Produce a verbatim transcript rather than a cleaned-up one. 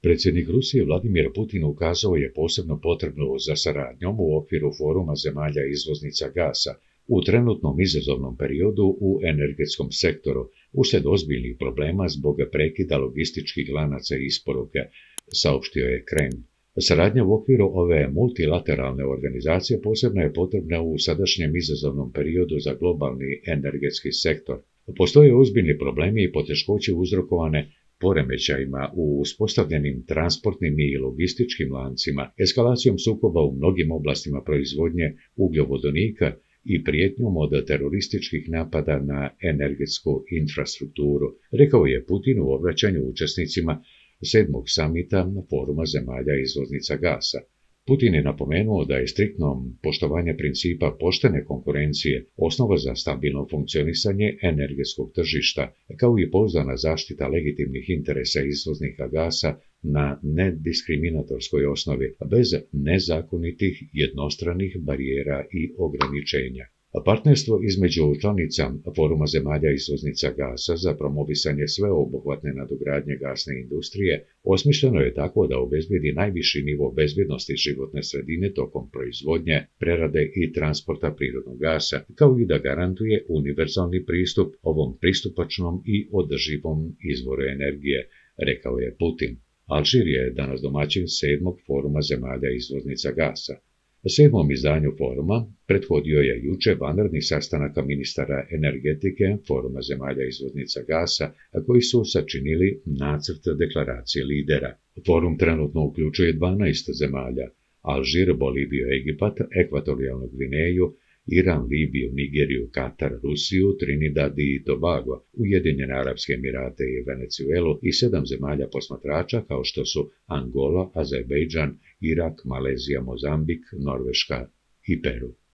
Predsjednik Rusije Vladimir Putin ukazao je posebno potrebu za saradnjom u okviru foruma zemalja izvoznica gasa u trenutnom izazovnom periodu u energetskom sektoru uslijed ozbiljnih problema zbog prekida logističkih lanaca isporuke, saopštio je Kremlj. Saradnja u okviru ove multilateralne organizacije posebno je potrebna u sadašnjem izazovnom periodu za globalni energetski sektor. Postoje ozbiljni problemi i poteškoće uzrokovane poremećajima u uspostavljenim transportnim i logističkim lancima, eskalacijom sukoba u mnogim oblastima proizvodnje ugljovodonika i prijetnjom od terorističkih napada na energetsku infrastrukturu, rekao je Putin u obraćanju učesnicima sedmog samita foruma zemalja izvoznica gasa. Putin je napomenuo da je striktno poštovanje principa poštene konkurencije osnova za stabilno funkcionisanje energetskog tržišta, kao i pouzdana zaštita legitimnih interesa izvoznika gasa na nediskriminatorskoj osnovi, bez nezakonitih jednostranih barijera i ograničenja. Partnerstvo između članica foruma zemalja izvoznica gasa za promovisanje sveobuhvatne nadogradnje gasne industrije osmišljeno je tako da obezbijedi najviši nivo bezbjednosti životne sredine tokom proizvodnje, prerade i transporta prirodnog gasa, kao i da garantuje univerzalni pristup ovom pristupačnom i održivom izvoru energije, rekao je Putin. Alžir je danas domaćin sedmog foruma zemalja izvoznica gasa. Sedmom izdanju foruma prethodio je juče vanredni sastanak ministara energetike foruma zemalja izvoznica gasa, koji su sačinili nacrt deklaracije lidera. Forum trenutno uključuje dvanaest zemalja: Alžir, Boliviju, Egipat, Ekvatorijalnu Gvineju, Iran, Libiju, Nigeriju, Katar, Rusiju, Trinidad i Tobago, Ujedinjene Arapske Emirate i Venezuelu i sedam zemalja posmatrača kao što su Angola, Azerbejdžan, Irak, Malezija, Mozambik, Norveška i Peru.